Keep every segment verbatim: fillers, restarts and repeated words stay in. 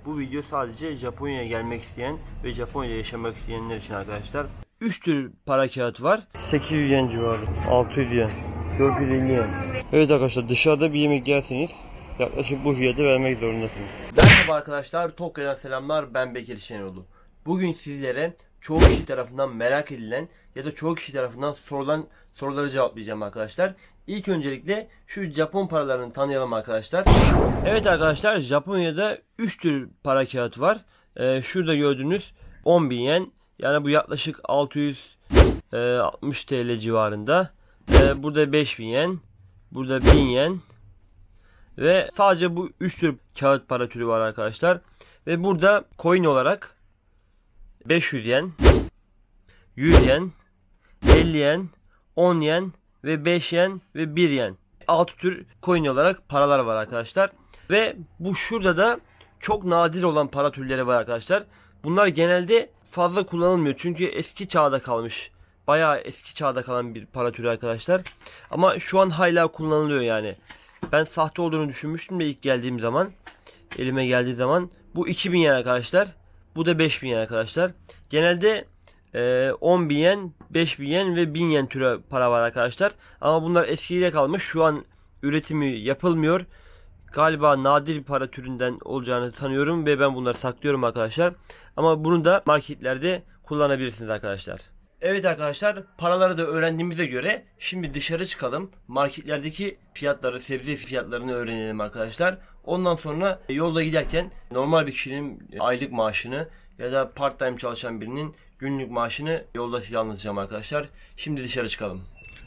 Bu video sadece Japonya'ya gelmek isteyen ve Japonya'da yaşamak isteyenler için arkadaşlar. üç tür para kağıt var. sekiz yüz yen civarı, altı yüz yen, dört yüz elli yen. Evet arkadaşlar, dışarıda bir yemek yerseniz yaklaşık bu fiyatı vermek zorundasınız. Merhaba arkadaşlar, Tokyo'dan selamlar, ben Bekir Şenoğlu. Bugün sizlere çoğu kişi tarafından merak edilen ya da çoğu kişi tarafından sorulan soruları cevaplayacağım arkadaşlar. İlk öncelikle şu Japon paralarını tanıyalım arkadaşlar. Evet arkadaşlar, Japonya'da üç tür para kağıt var. Ee, şurada gördüğünüz on bin yen, yani bu yaklaşık altı yüz altmış TL civarında. Ee, burada beş bin yen, burada bin yen ve sadece bu üç tür kağıt para türü var arkadaşlar. Ve burada coin olarak beş yüz yen, yüz yen, elli yen, on yen ve beş yen ve bir yen. altı tür coin olarak paralar var arkadaşlar. Ve bu şurada da çok nadir olan para türleri var arkadaşlar. Bunlar genelde fazla kullanılmıyor çünkü eski çağda kalmış. Bayağı eski çağda kalan bir para türü arkadaşlar. Ama şu an hala kullanılıyor yani. Ben sahte olduğunu düşünmüştüm de ilk geldiğim zaman, elime geldiği zaman. Bu iki bin yen arkadaşlar. Bu da beş bin yen arkadaşlar. Genelde e, on bin yen, beş bin yen ve bin yen türü para var arkadaşlar. Ama bunlar eskiyle kalmış. Şu an üretimi yapılmıyor. Galiba nadir bir para türünden olacağını sanıyorum ve ben bunları saklıyorum arkadaşlar. Ama bunu da marketlerde kullanabilirsiniz arkadaşlar. Evet arkadaşlar, paraları da öğrendiğimize göre şimdi dışarı çıkalım. Marketlerdeki fiyatları, sebze fiyatlarını öğrenelim arkadaşlar. Ondan sonra yolda giderken normal bir kişinin aylık maaşını ya da part time çalışan birinin günlük maaşını yolda size anlatacağım arkadaşlar. Şimdi dışarı çıkalım.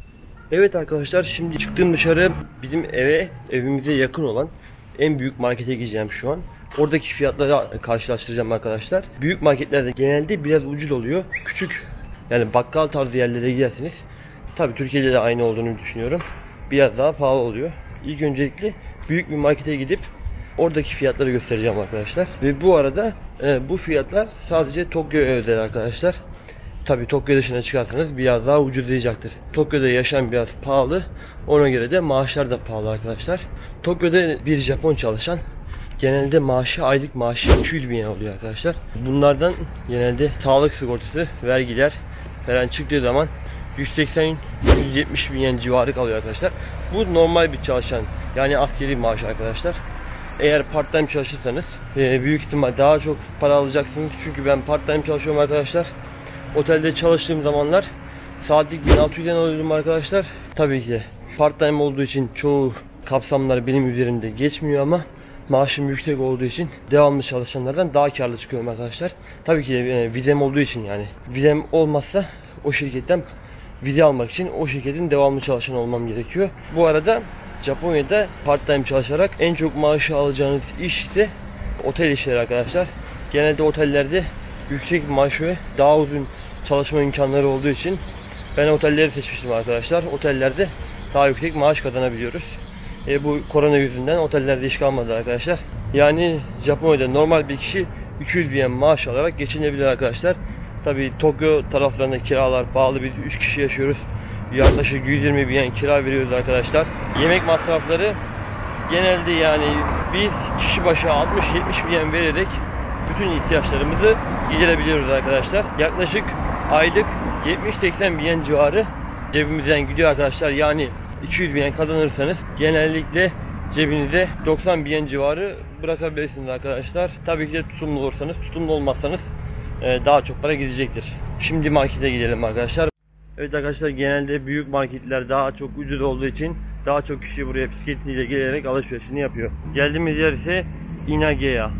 Evet arkadaşlar, şimdi çıktım dışarı, bizim eve, evimize yakın olan en büyük markete gideceğim şu an. Oradaki fiyatları karşılaştıracağım arkadaşlar. Büyük marketlerde genelde biraz ucuz oluyor. Küçük, yani bakkal tarzı yerlere giderseniz, tabi Türkiye'de de aynı olduğunu düşünüyorum, biraz daha pahalı oluyor. İlk öncelikle büyük bir markete gidip oradaki fiyatları göstereceğim arkadaşlar. Ve bu arada e, bu fiyatlar sadece Tokyo'ya özel arkadaşlar. Tabi Tokyo dışına çıkarsanız biraz daha ucuzlayacaktır. Tokyo'da yaşam biraz pahalı, ona göre de maaşlar da pahalı arkadaşlar. Tokyo'da bir Japon çalışan genelde maaşı, aylık maaşı iki yüz bin yen oluyor arkadaşlar. Bunlardan genelde sağlık sigortası, vergiler falan çıktığı zaman yüz seksen yüz yetmiş bin yen civarı kalıyor arkadaşlar. Bu normal bir çalışan, yani askeri maaş arkadaşlar. Eğer part time çalışırsanız büyük ihtimal daha çok para alacaksınız. Çünkü ben part time çalışıyorum arkadaşlar. Otelde çalıştığım zamanlar saatlik bin altı yüz yen alıyordum arkadaşlar. Tabii ki part time olduğu için çoğu kapsamlar benim üzerimde geçmiyor ama maaşım yüksek olduğu için devamlı çalışanlardan daha karlı çıkıyorum arkadaşlar. Tabii ki e, vizem olduğu için, yani vizem olmazsa o şirketten vize almak için o şirketin devamlı çalışan olmam gerekiyor. Bu arada Japonya'da part time çalışarak en çok maaşı alacağınız iş ise otel işleri arkadaşlar. Genelde otellerde yüksek maaş ve daha uzun çalışma imkanları olduğu için ben otelleri seçmiştim arkadaşlar. Otellerde daha yüksek maaş kazanabiliyoruz. E, bu korona yüzünden otellerde iş kalmadı arkadaşlar. Yani Japonya'da normal bir kişi iki yüz bin yen maaş alarak geçinebilir arkadaşlar. Tabi Tokyo taraflarında kiralar pahalı, biz üç kişi yaşıyoruz. Yaklaşık yüz yirmi bin yen kira veriyoruz arkadaşlar. Yemek masrafları genelde, yani biz kişi başı altmış yetmiş bin yen vererek bütün ihtiyaçlarımızı giderebiliyoruz arkadaşlar. Yaklaşık aylık yetmiş seksen bin yen civarı cebimizden gidiyor arkadaşlar. Yani iki yüz bin yen kazanırsanız genellikle cebinize doksan bin yen civarı bırakabilirsiniz arkadaşlar. Tabii ki de tutumlu olursanız, tutumlu olmazsanız daha çok para gidecektir. Şimdi markete gidelim arkadaşlar. Evet arkadaşlar, genelde büyük marketler daha çok ucuz olduğu için daha çok kişi buraya bisikletiyle gelerek alışverişini yapıyor. Geldiğimiz yer ise Inageya.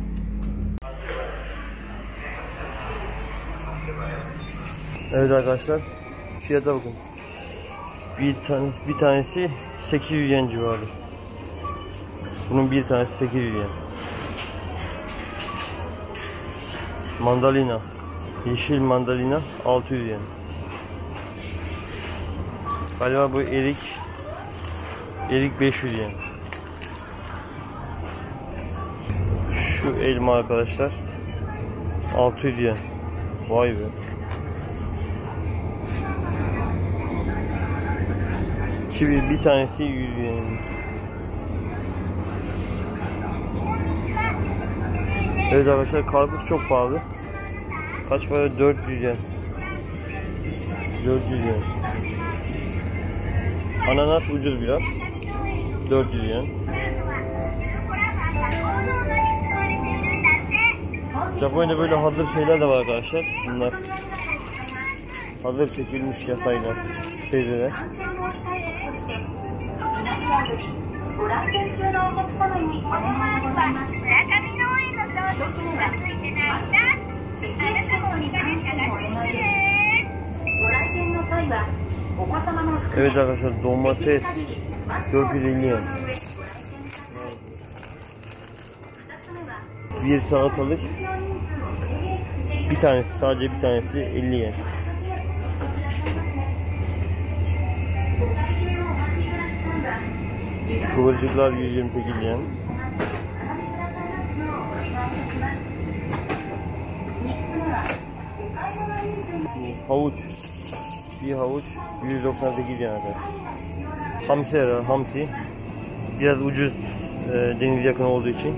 Evet arkadaşlar, fiyata bakın. Bir tanesi, bir tanesi sekiz yüz yen civarı. Bunun bir tanesi sekiz yüz yen. Mandalina, yeşil mandalina altı yüz yen. Galiba bu erik, erik beş yüz yen. Şu elma arkadaşlar altı yüz yen. Vay be. Çivi bir tanesi yüz yen. Evet arkadaşlar, karpuz çok pahalı. Kaç para? dört yüz yen. dört yüz yen. Ananas ucuz biraz. dört yüz yen. Japonya'da böyle hazır şeyler de var arkadaşlar. Bunlar hazır çekilmiş yasayla sebzeler. Evet arkadaşlar, domates dört yüz elli yen. Bir salatalık, bir tanesi, sadece bir tanesi elli yen. Kıvırcıklar yüz yirmi sekiz yen. Havuç, bir havuç yüz doksan sekiz yen arkadaşlar. Hamsi var, hamsi biraz ucuz, e, deniz yakın olduğu için.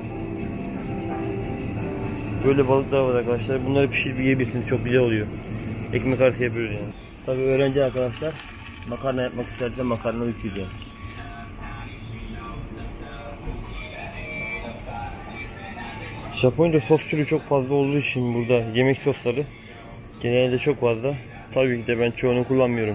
Böyle balıklar var arkadaşlar. Bunları pişirip yiyebilirsiniz. Çok güzel oluyor. Ekmek arası yapıyoruz yani. Tabii öğrenci arkadaşlar makarna yapmak isterse makarna üç yüz yen. Japonya'da sos türü çok fazla olduğu için burada yemek sosları genelde çok fazla. Tabii ki de ben çoğunu kullanmıyorum.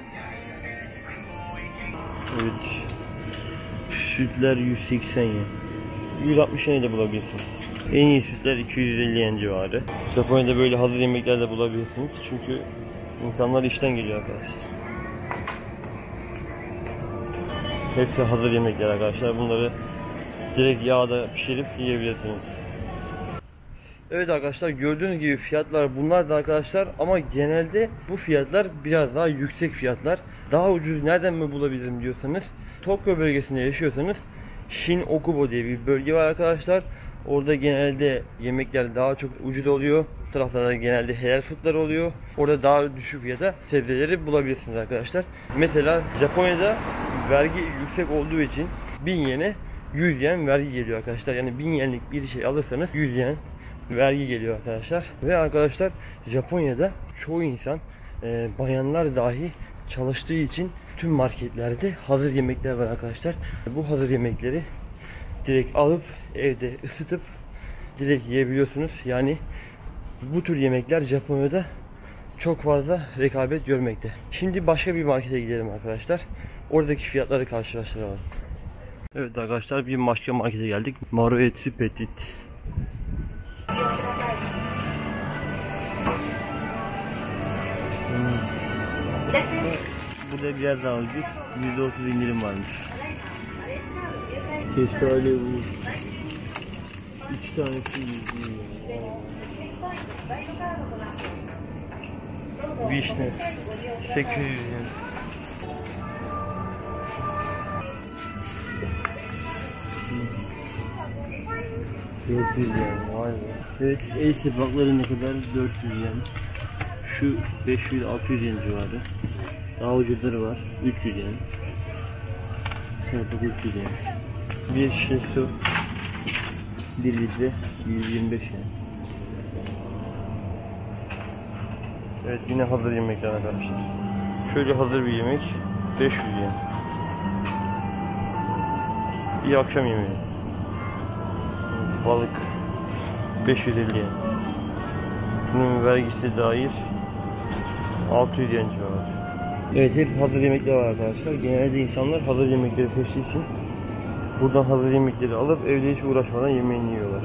Evet. Sütler yüz seksen yen. yüz altmış yen de bulabilirsiniz. En iyi sütler iki yüz elli yen civarı. Japonya'da böyle hazır yemekler de bulabilirsiniz. Çünkü insanlar işten geliyor arkadaşlar. Hepsi hazır yemekler arkadaşlar. Bunları direkt yağda pişirip yiyebilirsiniz. Evet arkadaşlar, gördüğünüz gibi fiyatlar bunlar da arkadaşlar, ama genelde bu fiyatlar biraz daha yüksek fiyatlar. Daha ucuz nereden mi bulabilirim diyorsanız, Tokyo bölgesinde yaşıyorsanız Shin-Okubo diye bir bölge var arkadaşlar. Orada genelde yemekler daha çok ucuz oluyor. Bu taraflarda genelde helal foodlar oluyor. Orada daha düşük fiyata sebzeleri bulabilirsiniz arkadaşlar. Mesela Japonya'da vergi yüksek olduğu için bin yene yüz yen vergi geliyor arkadaşlar. Yani bin yenlik bir şey alırsanız yüz yen vergi geliyor arkadaşlar. Ve arkadaşlar Japonya'da çoğu insan, e, bayanlar dahi çalıştığı için tüm marketlerde hazır yemekler var arkadaşlar. Bu hazır yemekleri direkt alıp evde ısıtıp direkt yiyebiliyorsunuz. Yani bu tür yemekler Japonya'da çok fazla rekabet görmekte. Şimdi başka bir markete gidelim arkadaşlar. Oradaki fiyatları karşılaştıralım. Evet arkadaşlar, bir başka markete geldik. Maruetsu Petit. Hmm. Burada biraz daha ucuz. yüzde otuz indirim varmış. Şeftali bu. üç tanesi yüz yen. Vişne sekiz yüz yen. dört yüz yen. Vay be. Evet, el sepakları ne kadar? dört yüz yen. Şu beş yüz altı yüz yen civarı. Daha ucuzları var. üç yüz yen. Sepak üç yüz yen. Bir şişe su bir litre yüz yirmi beş yen. Evet, yine hazır yemekler arkadaşlar. Şöyle hazır bir yemek beş yüz yen. Bir akşam yemeği. Balık beş yüz elli yen. Bunun vergisi dahil altı yüz yen civarı. Evet, hep hazır yemekler var arkadaşlar. Genelde insanlar hazır yemekleri seçtiği için buradan hazır yemekleri alıp evde hiç uğraşmadan yemeğini yiyorlar.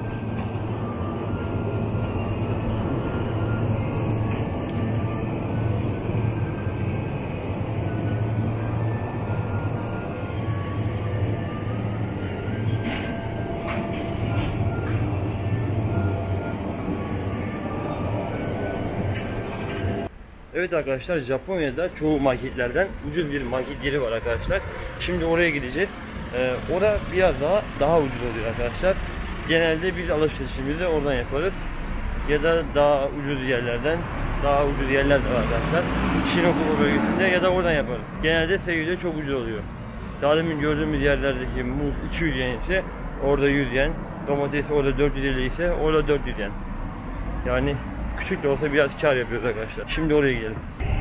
Evet arkadaşlar, Japonya'da çoğu marketlerden ucuz bir market yeri var arkadaşlar. Şimdi oraya gideceğiz. Ee, orada biraz daha daha ucuz oluyor arkadaşlar. Genelde biz alışverişimizi oradan yaparız. Ya da daha ucuz yerlerden, daha ucuz yerler de var arkadaşlar. Shin-Okubo bölgesinde ya da oradan yaparız. Genelde Seiyu'da çok ucuz oluyor. Daha demin gördüğümüz yerlerdeki muz iki yüz yen ise orada yüz yen. Domates orada dört yüz elli ise orada dört yüz yen. Yani küçük de olsa biraz kar yapıyoruz arkadaşlar. Şimdi oraya gidelim.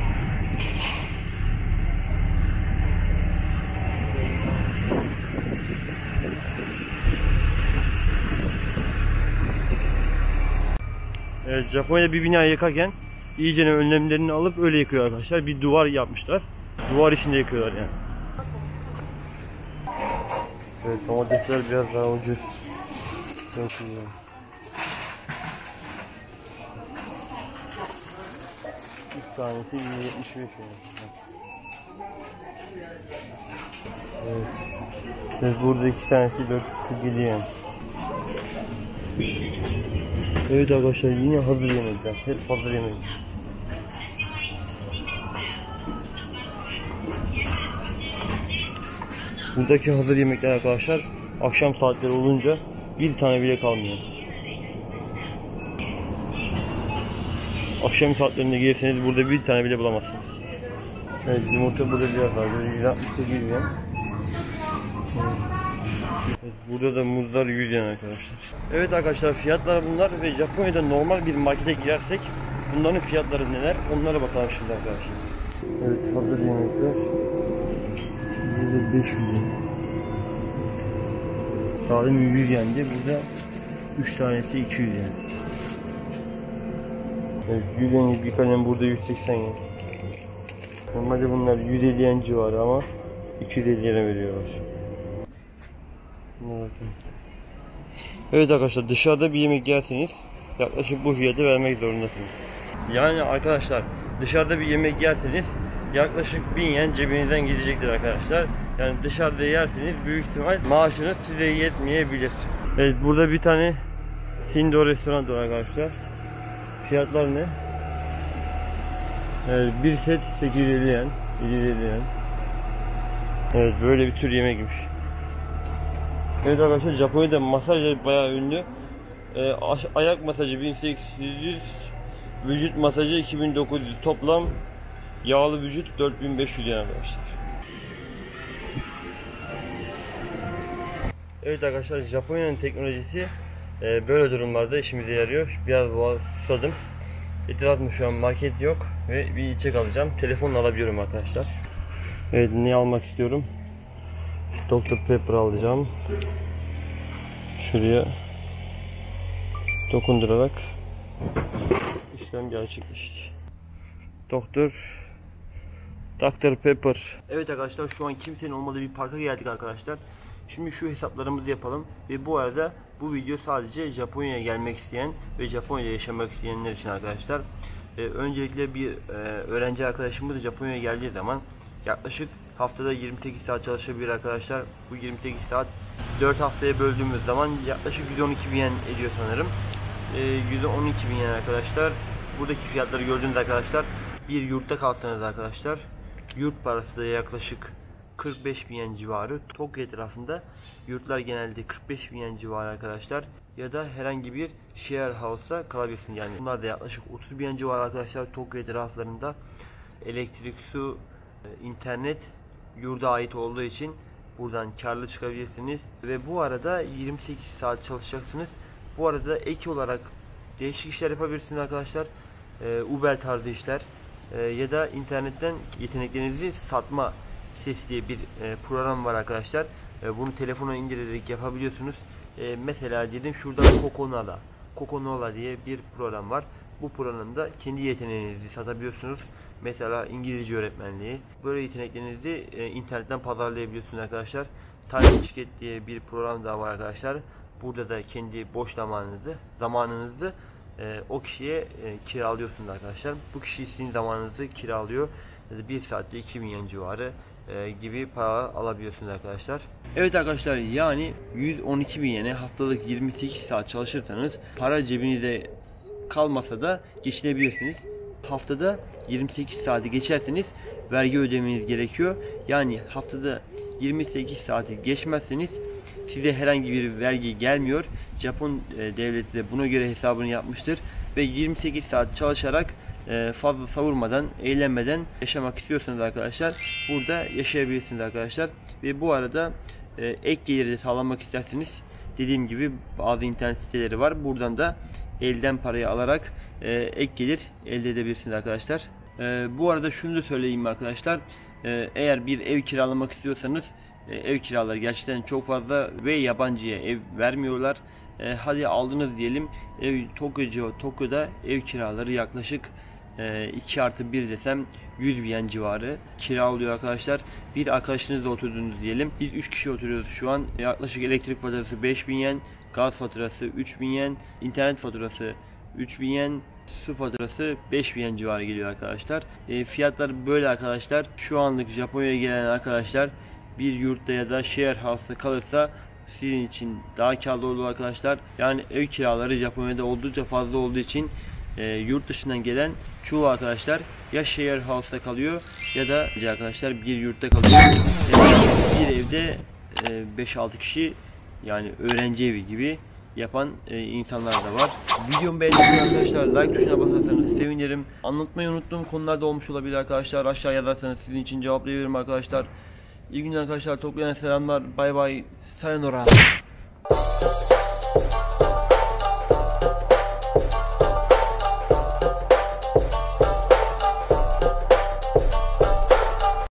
Evet, Japonya'da bir binayı yıkarken iyice önlemlerini alıp öyle yıkıyor arkadaşlar. Bir duvar yapmışlar. Duvar içinde yıkıyorlar yani. Evet, domatesler biraz daha ucuz. Çok iyi. üç tanesi yüz yetmiş beş yani. Evet. Evet, burada iki tanesi dört yüz kırk yedi yani. Evet arkadaşlar, yine hazır yemekler. Hep hazır yemek. Buradaki hazır yemekler arkadaşlar akşam saatleri olunca bir tane bile kalmıyor. Akşam saatlerinde gelirseniz burada bir tane bile bulamazsınız. Evet, yumurta burada biraz var. yüz altmış sekiz yen. Evet, burada da muzlar yüz yen arkadaşlar. Evet arkadaşlar, fiyatlar bunlar ve Japonya'da normal bir markete girersek bunların fiyatları neler, onlara bakalım şimdi arkadaşlar. Evet, hazır yemekler burada beş yüz yen. Tadım yüz yendi, burada üç tanesi iki yüz yen. Evet, yüz yenlik bir kalem burada yüz seksen yen. Normalde bunlar yüz elli yen civarı ama iki yüz elli yene veriyorlar. Evet arkadaşlar, dışarıda bir yemek yerseniz yaklaşık bu fiyatı vermek zorundasınız. Yani arkadaşlar, dışarıda bir yemek yerseniz yaklaşık bin yen cebinizden gidecektir arkadaşlar. Yani dışarıda yerseniz büyük ihtimal maaşınız size yetmeyebilir. Evet, burada bir tane Hindu restoran var arkadaşlar. Fiyatlar ne? Evet, bir set sekiz yüz elli yen, yedi yüz elli yen. Evet, böyle bir tür yemekmiş. Evet arkadaşlar, Japonya'da masaj bayağı ünlü. Ee, ayak masajı bin sekiz yüz, vücut masajı iki bin dokuz yüz, toplam yağlı vücut dört bin beş yüz yen arkadaşlar. Evet arkadaşlar, Japonya'nın teknolojisi e, böyle durumlarda işimize yarıyor. Biraz boğaz susadım. Etrafımda şu an market yok ve bir içecek alacağım. Telefonla alabiliyorum arkadaşlar. Evet, ne almak istiyorum? doktor Pepper alacağım. Şuraya dokundurarak işlem gerçekleşti. Doktor doktor Pepper. Evet arkadaşlar, şu an kimsenin olmadığı bir parka geldik arkadaşlar. Şimdi şu hesaplarımızı yapalım ve bu arada bu video sadece Japonya'ya gelmek isteyen ve Japonya'da yaşamak isteyenler için arkadaşlar. Ee, öncelikle bir e, öğrenci arkadaşımız Japonya'ya geldiği zaman yaklaşık haftada yirmi sekiz saat çalışabilir arkadaşlar. Bu yirmi sekiz saat dört haftaya böldüğümüz zaman yaklaşık yüz on iki bin yen ediyor sanırım. Ee, yüz on iki bin yen arkadaşlar. Buradaki fiyatları gördüğünüz arkadaşlar, bir yurtta kalsanız arkadaşlar, yurt parası da yaklaşık kırk beş bin yen civarı. Tokyo etrafında yurtlar genelde kırk beş bin yen civarı arkadaşlar. Ya da herhangi bir share house'da kalabilirsiniz. Yani bunlar da yaklaşık otuz bin yen civarı arkadaşlar. Tokyo etraflarında elektrik, su, internet yurda ait olduğu için buradan karlı çıkabilirsiniz. Ve bu arada yirmi sekiz saat çalışacaksınız. Bu arada ek olarak değişik işler yapabilirsiniz arkadaşlar. Uber tarzı işler ya da internetten yeteneklerinizi satma ses diye bir e, program var arkadaşlar. E, bunu telefona indirerek yapabiliyorsunuz. E, mesela dedim şurada Coconola, Coconola diye bir program var. Bu programda kendi yeteneğinizi satabiliyorsunuz. Mesela İngilizce öğretmenliği. Böyle yeteneklerinizi e, internetten pazarlayabiliyorsunuz arkadaşlar. Time Ticket diye bir program daha var arkadaşlar. Burada da kendi boş zamanınızı, zamanınızı e, o kişiye e, kiralıyorsunuz arkadaşlar. Bu kişi sizin zamanınızı kiralıyor. bir saatte iki bin yen civarı e, gibi para alabiliyorsunuz arkadaşlar. Evet arkadaşlar, yani yüz on iki bin yene haftalık yirmi sekiz saat çalışırsanız para cebinize kalmasa da geçinebilirsiniz. Haftada yirmi sekiz saati geçerseniz vergi ödemeniz gerekiyor. Yani haftada yirmi sekiz saati geçmezseniz size herhangi bir vergi gelmiyor. Japon e, devleti de buna göre hesabını yapmıştır ve yirmi sekiz saat çalışarak e, fazla savurmadan, eğlenmeden yaşamak istiyorsanız arkadaşlar burada yaşayabilirsiniz arkadaşlar. Ve bu arada e, ek geliri de sağlamak isterseniz dediğim gibi bazı internet siteleri var. Buradan da elden parayı alarak e, ek gelir elde edebilirsiniz arkadaşlar. E, bu arada şunu da söyleyeyim arkadaşlar. E, eğer bir ev kiralamak istiyorsanız e, ev kiraları gerçekten çok fazla ve yabancıya ev vermiyorlar. E, hadi aldınız diyelim. Ev Tokyo, Tokyo'da ev kiraları yaklaşık e, iki artı bir desem yüz bin yen civarı kira oluyor arkadaşlar. Bir arkadaşınızla oturdunuz diyelim. Biz üç kişi oturuyoruz şu an. Yaklaşık elektrik faturası beş bin yen, gaz faturası üç bin yen, internet faturası üç bin yen, su faturası beş bin yen civarı geliyor arkadaşlar. E, fiyatlar böyle arkadaşlar. Şu anlık Japonya'ya gelen arkadaşlar bir yurtta ya da share house'da kalırsa sizin için daha karlı olur arkadaşlar. Yani ev kiraları Japonya'da oldukça fazla olduğu için e, yurt dışından gelen çoğu arkadaşlar ya share house'da kalıyor ya da arkadaşlar bir yurtta kalıyor. E, bir evde e, beş altı kişi, yani öğrenci evi gibi yapan e, insanlar da var. Videomu beğendiyseniz arkadaşlar like tuşuna basarsanız sevinirim. Anlatmayı unuttuğum konularda olmuş olabilir arkadaşlar. Aşağı yazarsanız sizin için cevaplayabilirim arkadaşlar. İyi günler arkadaşlar. Toplayan selamlar. Bay bay. Sayonara.